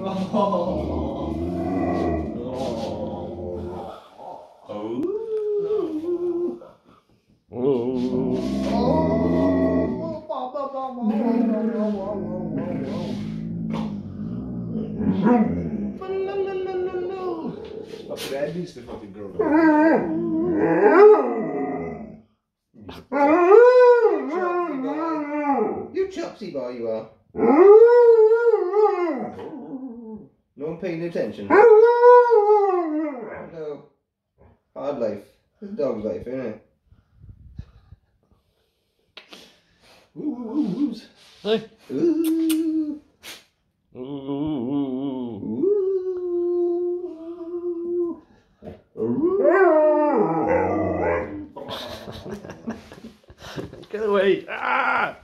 Stop that needs to fucking grow. You chopsy boy, you are. No one paying attention. No. Hard life. It's a dog's life, isn't it? Ooh. Hey. Ooh. Get away! Ah!